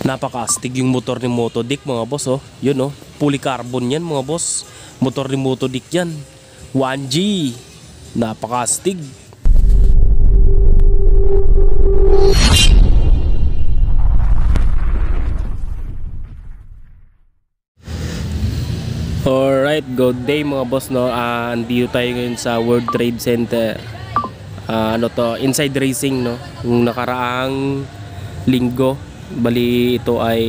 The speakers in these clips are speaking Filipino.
Napaka-astig yung motor ni Motodic mga boss oh. Yun oh, polycarbon yan mga boss. Motor ni Motodic yan. 1G. Napaka-astig. Alright, good day mga boss no. Andito tayo ngayon sa World Trade Center. Ano to, inside racing no. Yung nakaraang linggo, bali ito ay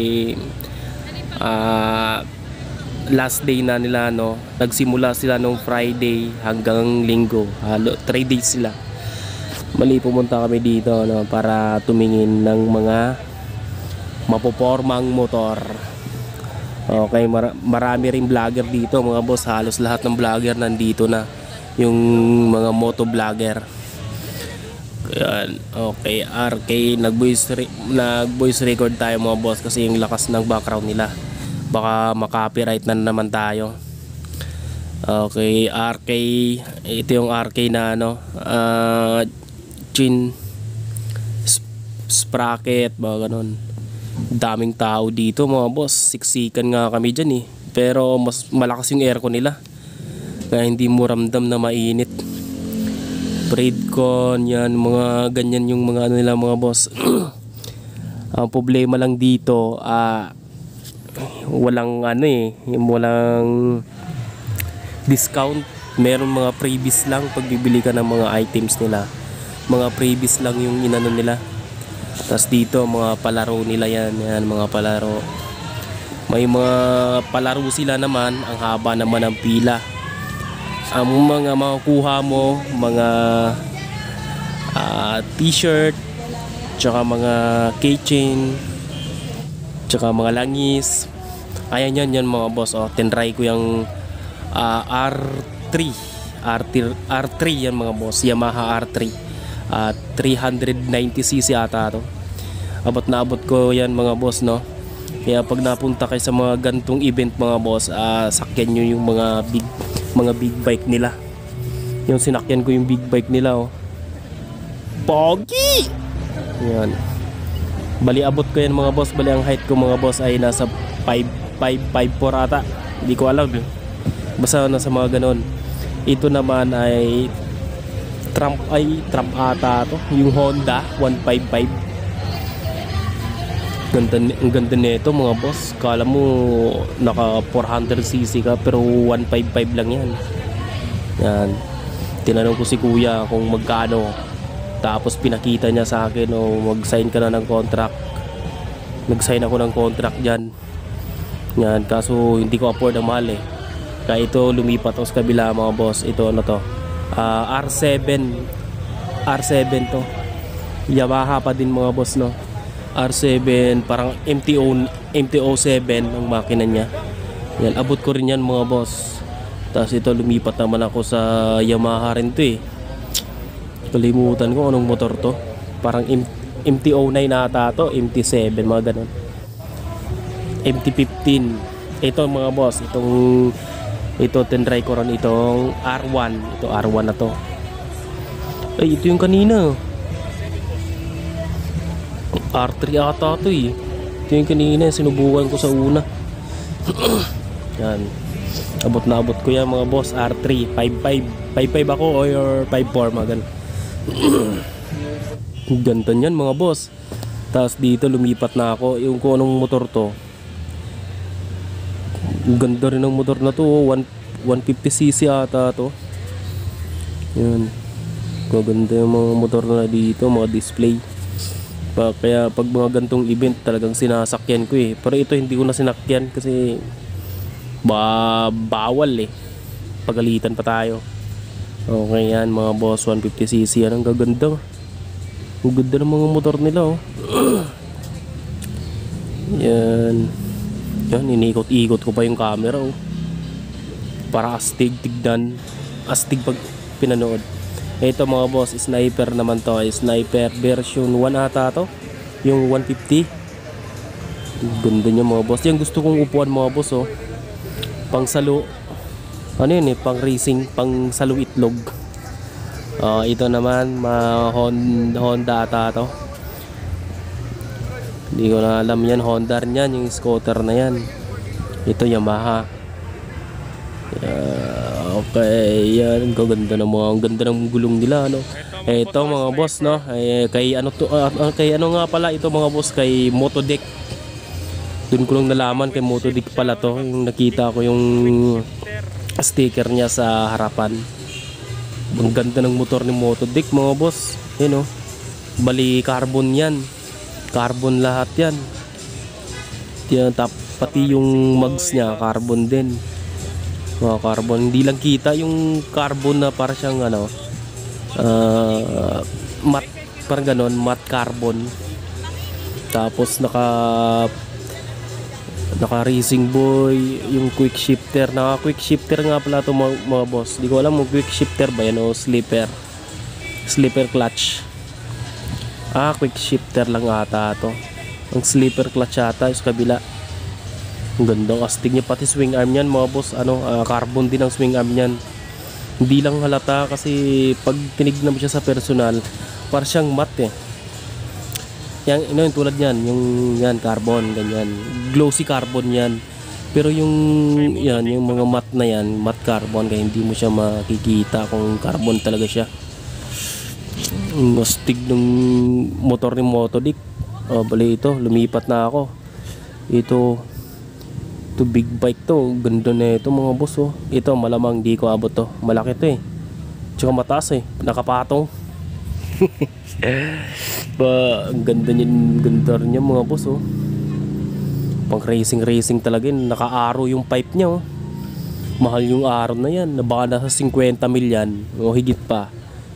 last day na nila no. Nagsimula sila nung Friday hanggang linggo. 3 days sila. Bali pumunta kami dito no para tumingin ng mga mapopormang motor. Okay, marami rin vlogger dito mga boss. Halos lahat ng vlogger nandito na. Yung mga moto vlogger. Ayan, okay, RK nag-voice record tayo mga boss kasi yung lakas ng background nila. Baka makopyright na naman tayo. Okay, RK, ito yung RK na ano, chin sprocket, mga ganon. Daming tao dito mga boss. Siksikan nga kami dyan eh. Pero mas malakas yung aircon nila, kaya hindi mo ramdam na mainit. Predcon, yan, mga ganyan yung mga ano nila mga boss. Ang problema lang dito, walang ano eh, walang discount. Meron mga freebies lang pag bibili ka ng mga items nila. Mga freebies lang yung inano nila. Tapos dito mga palaro nila yan, mga palaro. May mga palaro sila naman, ang haba naman ng pila. Ang mga makukuha mo, mga t-shirt, tsaka mga keychain, tsaka mga langis. Ayan yan mga boss oh. Tinry ko yung R3 yan mga boss, Yamaha R3. 390cc ata to. Abot na abot ko yan mga boss no. Kaya pag napunta kayo sa mga gantong event mga boss, sakyan nyo yung mga big bike nila. Yung sinakyan ko yung big bike nila oh. Pogi! Yan. Bali abot ko yan mga boss. Bali ang height ko mga boss ay nasa 5'4" ata. Hindi ko alam eh. Basta nasa mga ganon. Ito naman ay Trump ata to. Yung Honda 155. Ang ganda nito mga boss. Kala mo naka 400cc ka pero 155 lang yan. Yan. Tinanong ko si kuya kung magkano. Tapos pinakita niya sa akin mag-sign ka na ng contract. Nag-sign ako ng contract dyan. Yan. Kaso hindi ko afford ang mahal eh. Kaya ito lumipat ako sa kabila mga boss. Ito ano to, R7 to. Yamaha pa din mga boss no. R7 parang MTO7 ang makina niya. Yan, abot ko rin yan mga boss. Tapos ito lumipat naman ako sa Yamaha rin to eh. Kalimutan ko anong motor to. Parang MT09 ata to, MT7 mga ganun. MT15. Ito mga boss, ito tinry ko rin itong R1. Ito R1 na to. Ay, ito yung kanina. R3 ata to eh. Ito yung kanina, sinubukan ko sa una. Yan. Abot na abot ko yan mga boss. R3, 5'5 ako or 5'4 mga ganun. Ganda yan mga boss. Tapos dito lumipat na ako. Yung kung anong motor to. Ganda rin ang motor na to. 150cc ata to. Yan. Ganda yung mga motor na dito, mga display. Kaya pag mga gantong event talagang sinasakyan ko eh. Pero ito hindi ko na sinakyan kasi bawal eh. Pagalitan pa tayo. Okay yan mga boss, 150cc. Yan ang gaganda. Ang ganda ng mga motor nila oh. Yan. Yan, inikot-ikot ko pa yung camera oh. Para astig tignan. Astig pag pinanood. Ito mga boss, sniper naman to. Sniper version 1 ata to. Yung 150. Ganda niya mga boss. Yan gusto kong upuan mga boss oh. Pang salo. Ano yun eh, pang racing, pang salo itlog. Ito naman Honda ata to. Hindi ko na alam yan. Honda rin yan, yung scooter na yan. Ito Yamaha. Okay, yan. Ganda ng mga, ang ganda ng gulong nila, no. Ito mga boss, no. Kay ano to, kay ano nga pala ito mga boss, kay Motodeck. Doon ko lang nalaman kay Motodeck pala to. Yung nakita ko yung sticker niya sa harapan. Ang ganda ng motor ni Motodeck mga boss. Yan, no. Bali carbon yan. Carbon lahat yan. Pati yung mugs niya carbon din. Mga carbon, hindi lang kita yung carbon na para siyang ano, matte, parang ganon, matte carbon. Tapos naka Racing Boy, yung quick shifter. Naka quick shifter nga pala ito mga boss. Di ko alam kung quick shifter ba yan o slipper clutch. Quick shifter lang ata to. Ang slipper clutch ata sa kabila. Ang ganda ng astig niya, pati swing arm niyan mga boss, carbon din ang swing arm niyan. Hindi lang halata kasi pag tinignan mo siya sa personal, para siyang matte Yan, yung tulad niyan, yung yan carbon ganyan. Glossy carbon yan. Pero yung yan, yung mga matte na yan, matte carbon, kaya hindi mo siya makikita kung carbon talaga siya. Ang astig ng motor ni Motodeck. Bali ito, lumipat na ako. Ito big bike to, ganda na ito mga boss. Ito malamang di ko abot to, malaki to tsaka mataas nakapatong. Ang ganda niya mga boss. Pang racing talaga yun. Naka-arrow yung pipe niya. Mahal yung arrow na yan, baka nasa 50 mil yan o higit pa.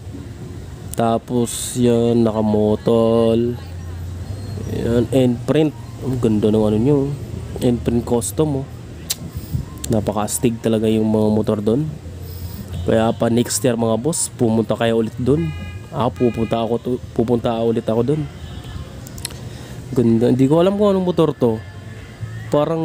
Tapos yan, nakamotol yan, end print. Ang ganda ng ano nyo, end print custom. Napaka-astig talaga yung mga motor doon. Kaya pa next year mga boss, pumunta kayo ulit doon. Pupunta ulit ako doon. Ganda. Hindi ko alam kung anong motor to. Parang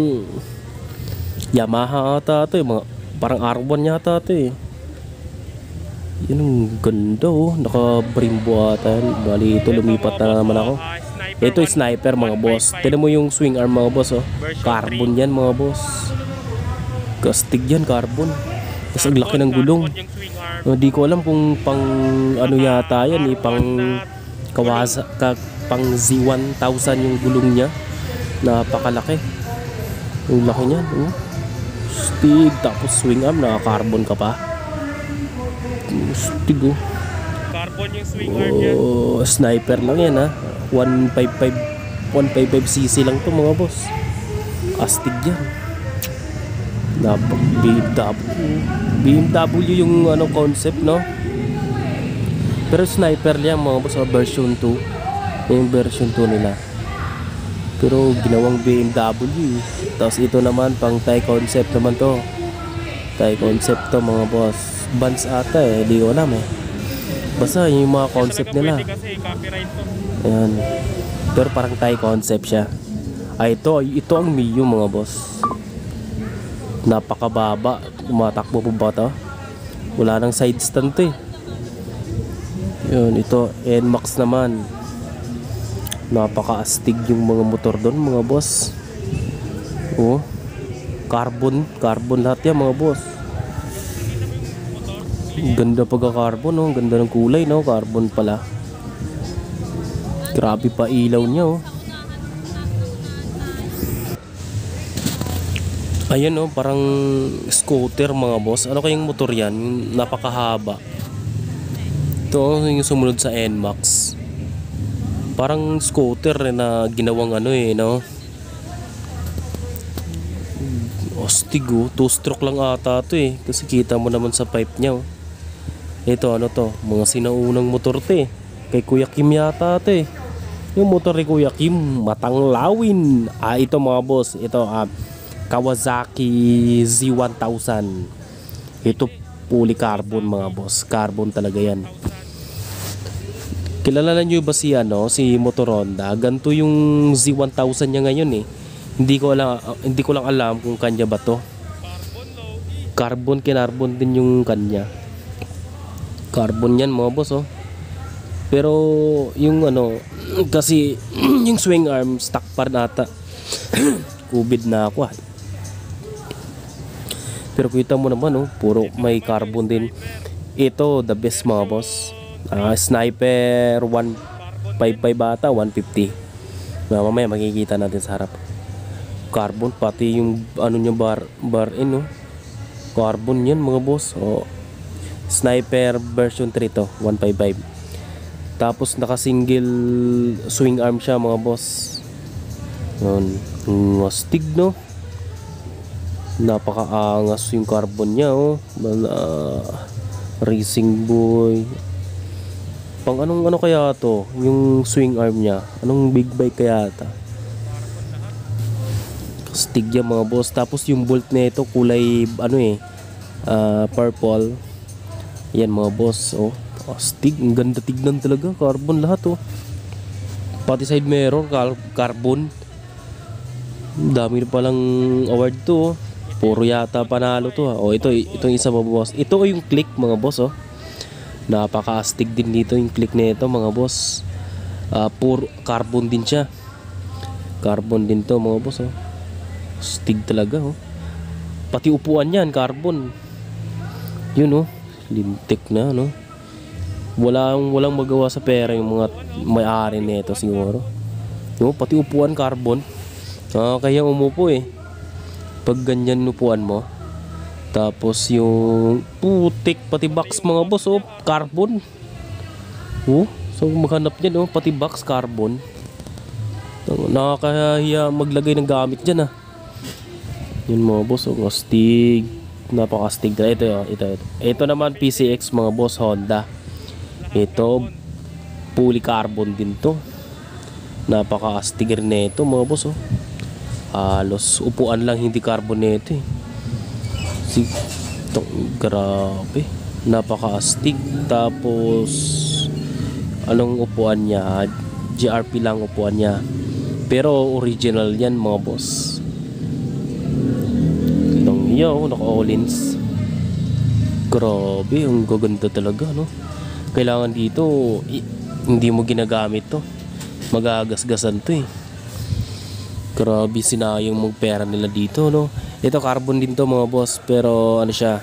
Yamaha ata to mga, parang R1 yata to Yun ang ganda naka-Brembo ata. Bali ito, lumipat na naman ako. Ito sniper mga boss. Tignan mo yung swing arm mga boss. Carbon yan mga boss. Kastig yan, carbon. Tapos ang laki ng gulong. Di ko alam kung pang ano yata yan pang pang Z1000 yung gulong niya. Napakalaki. Yung laki niyan. Stig. Tapos swing arm, naka-carbon ka pa. Stig carbon yung swing arm niya. Sniper lang yan 155cc lang to mga boss. Astig yan. BMW yung concept, no? Pero sniper yan mga boss, version 2. Yung version 2 nila. Pero ginawang BMW. Tapos ito naman pang Thai concept naman to. Thai concept to mga boss. Vans ata di ko alam Basta yung mga concept nila. Kasi copyright to. Ayan. Pero parang Thai concept siya. Ito ang Mio mga boss. Napakababa. Tumatakbo po ba ito? Wala nang side stand to Yun, ito NMAX naman. Napaka-astig yung mga motor doon mga boss. Carbon lahat yan mga boss. Ganda pagka-carbon ganda ng kulay carbon pala. Grabe pa ilaw niya Ayan parang scooter mga boss. Ano kayong motor yan? Napakahaba. Ito yung sumunod sa NMAX. Parang scooter na ginawang astig 2-stroke lang ata to kasi kita mo naman sa pipe niya Ito mga sinaunang motor to kay Kuya Kim yata to yung motor ni Kuya Kim, matang lawin. Ito mga boss, ito Kawasaki Z1000. Ito fully carbon mga boss, carbon talaga yan. Kilala nyo ba si Motor Honda? Ganito yung Z1000 niya ngayon Hindi ko lang alam kung kanya ba to. Carbon din yung kanya. Carbon yan mga boss Pero yung ano, kasi yung swing arm stock pa rin ata. Kubid na ako ah. Pero kita mo naman oh, puro may carbon din. Ito the best mga boss. Sniper 155 bata, 150. Mamaya makikita natin sa harap. Carbon pati yung ano niya bar in oh. Carbon yan mga boss. Oh. Sniper version 3 to, 155. Tapos naka single swing arm siya mga boss. Yun, astig no. Napakaangas yung carbon niya oh. Racing boy. Pang anong ano kaya to? Yung swing arm niya. Anong big bike kaya ata? Astig yan mga boss. Tapos yung bolt nito kulay ano purple. Yan mga boss oh. Astig, ang ganda tignan talaga. Carbon lahat oh. Pati side mirror carbon. Dami na palang award to oh. Puro yata panalo to ha. Oh, itong isa mga boss. Ito yung click mga boss oh. Napaka-astig din dito yung click nito mga boss. Puro carbon din siya. Carbon din to mga boss oh. Astig talaga oh. Pati upuan niyan carbon. Yun oh. Lintik na no. Walang magawa sa pera yung mga may-ari nito siguro. Yung pati upuan carbon. Kaya umupo eh. Pag ganyan upuan mo. Tapos yung putik pati box mga boss oh, carbon. Oh, so maghanap niyan oh, pati box carbon. Nakakahiya maglagay ng gamit diyan ah. Yun mga boss oh, astig. Napaka-astig na ito naman PCX mga boss Honda. Ito fully carbon din to. Napaka-astig rin nito mga boss oh. Halos upuan lang hindi carbon nito eh. Grabe. Napaka-astig. Tapos anong upuan niya? GRP lang upuan niya. Pero original yan mga boss. Itong iyo naka-Olins. Grabe, ang gaganda talaga no. Kailangan dito hindi mo ginagamit to. Magagasgasan to eh. Grabe, sinayang mong pera nila dito no. Ito carbon din to mga boss. Pero ano siya,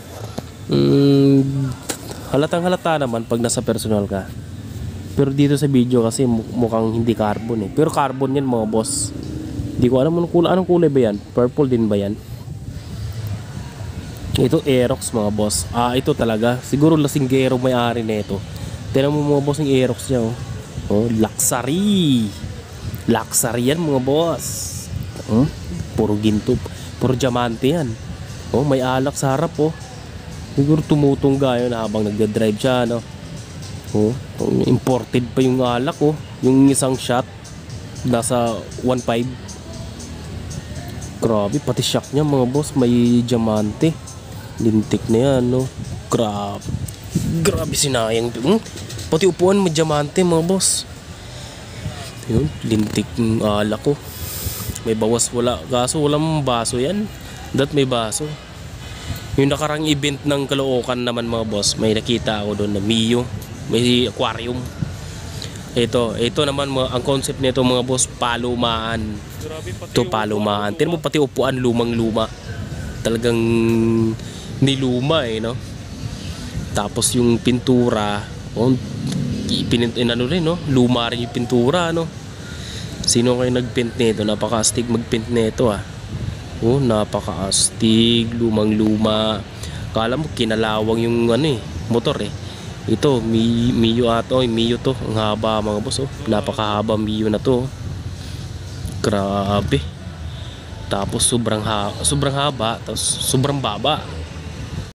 halatang halata naman pag nasa personal ka. Pero dito sa video kasi mukhang hindi carbon eh. Pero carbon yan mga boss. Hindi ko alam anong kulay ba yan. Purple din ba yan? Ito Aerox mga boss. Ito talaga. Siguro lasinggero may-ari nito. Tignan mo mga boss yung Aerox niya oh. Oh, luxury. Luxury yan mga boss. Puro ginto, puro diamante yan. Oh, may alak sa harap oh. Siguro tumutungga yun habang nagda-drive siya no. Oh, imported pa yung alak oh. Yung isang shot nasa 1.5. Grabe, pati shock niya mga boss may diamante. Lintik na yan no. Grabe sinayang. Pati upuan may diamante mga boss. Yun, lintik ng alak ko. May bawas wala. Kaso walang baso yan. May baso. Yung nakarang event ng Caloocan naman mga boss, may nakita ako doon na Mio. May aquarium. Ito naman ang concept nito mga boss, palumaan. Ito palumaan. Tignan mo pati upuan lumang-luma. Talagang niluma eh no. Tapos yung pintura, rin no, luma rin yung pintura no. Sino kayo nagpaint nito? Napaka-astig magpaint nito ah. Oh, napaka-astig, lumang-luma. Kala mo kinalawang yung motor eh. Ito Mio ato, Mio to. Ang haba mga boss oh. Napakahaba Mio na to. Grabe. Tapos sobrang haba, tapos sobrang baba.